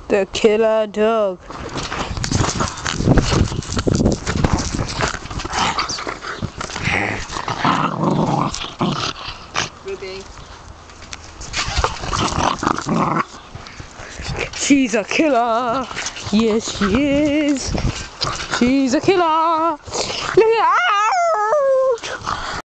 The killer dog. Ruby. She's a killer. Yes, she is. She's a killer. Look at